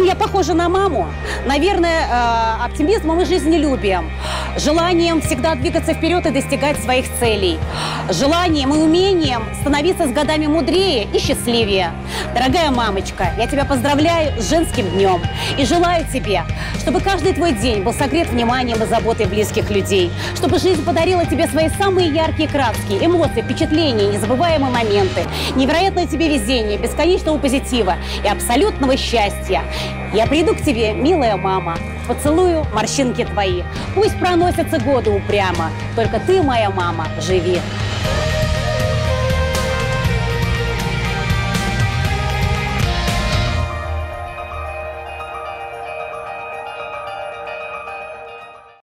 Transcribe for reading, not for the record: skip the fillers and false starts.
я похожа на маму? Наверное, оптимизмом и жизнелюбием, желанием всегда двигаться вперед и достигать своих целей, желанием и умением становиться с годами мудрее и счастливее. Дорогая мамочка, я тебя поздравляю с женским днем и желаю тебе, чтобы каждый твой день был согрет вниманием и заботой близких людей, чтобы жизнь подарила тебе свои самые яркие краски, эмоции, впечатления, незабываемые моменты, невероятное тебе везение, бесконечного позитива и абсолютного счастья. Я приду к тебе, милая мама, поцелую морщинки твои. Пусть проносятся годы упрямо, только ты, моя мама, живи.